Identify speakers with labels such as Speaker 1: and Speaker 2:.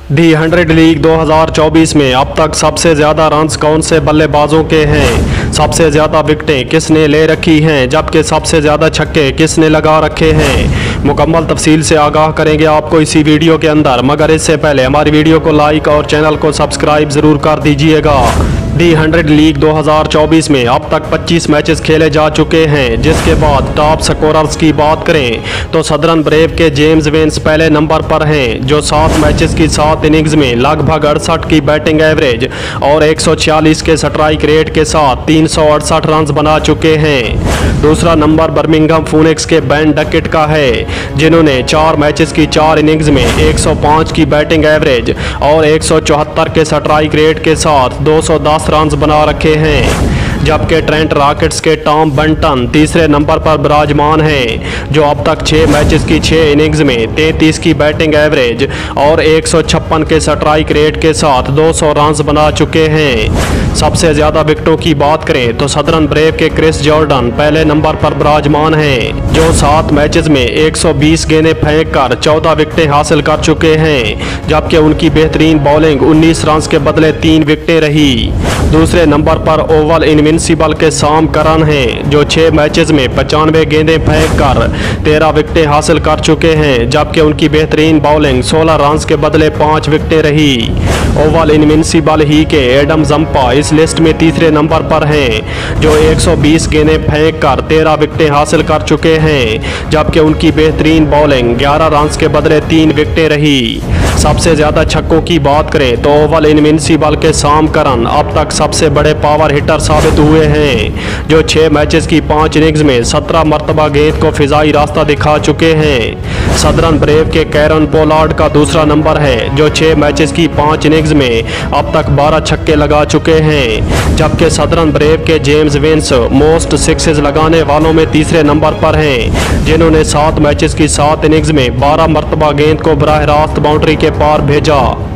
Speaker 1: दी 100 league 2024 में अब तक सबसे ज़्यादा रन्स कौन से बल्लेबाजों के हैं? सबसे ज़्यादा विकेटें किसने ले रखी हैं, जबकि सबसे ज़्यादा छक्के किसने लगा रखे हैं? मुकम्मल तफसील से आगाह करेंगे आपको इसी वीडियो के अंदर, मगर इससे पहले हमारी वीडियो को लाइक और चैनल को सब्सक्राइब ज़रूर कर दीजिएगा। दी 100 लीग 2024 में अब तक 25 मैचेस खेले जा चुके हैं, जिसके बाद टॉप स्कोरर्स की बात करें तो सदर्न ब्रेव के जेम्स वेन्स पहले नंबर पर हैं, जो 7 मैचेस की 7 इनिंग्स में लगभग 68 की बैटिंग एवरेज और 146 के स्ट्राइक रेट के साथ 368 रन बना चुके हैं। दूसरा नंबर बर्मिंघम फीनिक्स के बेन डकेट का है, जिन्होंने 4 मैचेस की 4 इनिंग्स में 105 की बैटिंग एवरेज और 174 के स्ट्राइक रेट के साथ 210 रन बना रखे हैं। जबकि ट्रेंट रॉकेट्स के टॉम बंटन तीसरे नंबर पर विराजमान हैं, जो अब तक 6 मैचेस की 6 इनिंग्स में 33 की बैटिंग एवरेज और 156 के स्ट्राइक रेट के साथ 200 रन बना चुके हैं। सबसे ज़्यादा विकेटों की बात करें तो सदर्न ब्रेव के क्रिस जॉर्डन पहले नंबर पर विराजमान हैं, जो 7 मैचेस में 120 गेंदें फेंक कर 14 विकेटें हासिल कर चुके हैं, जबकि उनकी बेहतरीन बॉलिंग 19 रन के बदले 3 विकेटें रही। दूसरे नंबर पर ओवल इनविंसिबल के सैम करन हैं, जो 6 मैचेस में 95 गेंदें फेंक कर 13 विकेटें हासिल कर चुके हैं, जबकि उनकी बेहतरीन बॉलिंग 16 रन के बदले 5 विकेटें रही। ओवल इनविंसिबल ही के एडम जंपा इस लिस्ट में तीसरे नंबर पर हैं, जो 120 गेंदें फेंक कर 13 विकेटें हासिल कर चुके हैं, जबकि उनकी बेहतरीन बॉलिंग 11 रन के बदले 3 विकेटें रही। सबसे ज़्यादा छक्कों की बात करें तो ओवल इनविंसिबल के सैम करन अब तक सबसे बड़े पावर हिटर साबित हुए हैं, जो 6 मैचेस की 5 इनिंग्स में 17 मरतबा गेंद को फिजाई रास्ता दिखा चुके हैं। सदर्न ब्रेव के कैरन पोलार्ड का दूसरा नंबर है, जो 6 मैचेस की 5 इनिंग्स में अब तक 12 छक्के लगा चुके हैं, जबकि सदर्न ब्रेव के जेम्स वेन्स मोस्ट सिक्सेस लगाने वालों में तीसरे नंबर पर हैं, जिन्होंने 7 मैचेस की 7 इनिंग्स में 12 मरतबा गेंद को बराह रास्त बाउंड्री के पार भेजा।